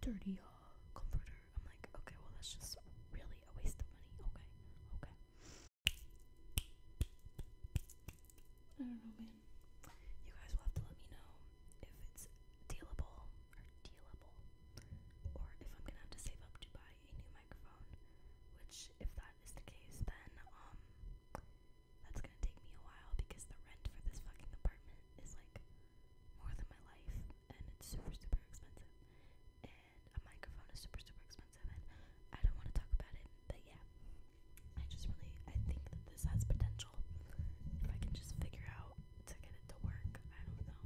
sturdy comforter. I'm like, okay, well that's just really a waste of money. Okay. I don't know, man. You guys will have to let me know if it's dealable, or if I'm gonna have to save up to buy a new microphone. Which, if that is the case, then that's gonna take me a while because the rent for this fucking apartment is like more than my life, and it's super expensive. And a microphone is super expensive, and I don't want to talk about it. But yeah, I think that this has potential if I can just figure out to get it to work. I don't know.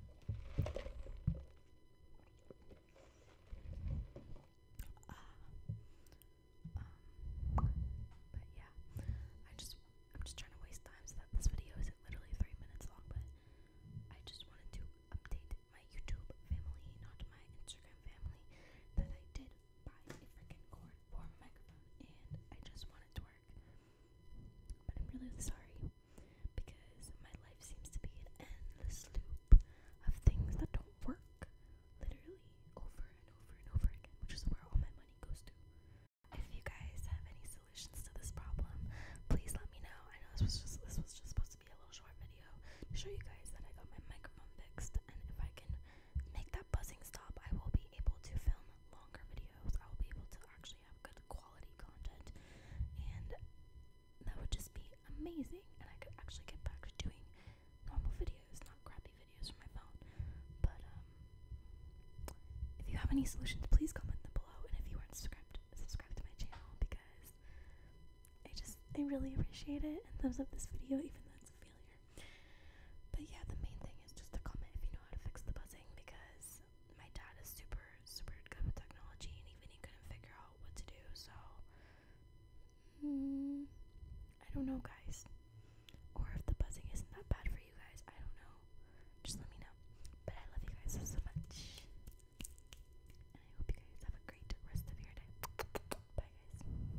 But yeah, I'm just trying to waste time so that this video isn't literally 3 minutes long. But I just wanted to update my YouTube family, not my Instagram family, that I did buy a freaking cord for a microphone, and I just want it to work. But I'm really sorry because my life seems to be an endless loop of things that don't work, literally over and over and over again, which is where all my money goes to. If you guys have any solutions to this problem, please let me know. I know this was just supposed to be a little short video to show you guys that I got my microphone fixed, and if I can make that buzzing stop, I will be able to film longer videos. I will be able to actually have good quality content, and that would just be amazing, and I could actually get back to doing normal videos, not crappy videos from my phone. But if you have any solutions, please comment them below, and if you aren't subscribed to my channel, because I really appreciate it, and thumbs up this video even though it's a failure. But yeah, the main thing is just to comment if you know how to fix the buzzing, because my dad is super good with technology, and even he couldn't figure out what to do. So I don't know, guys.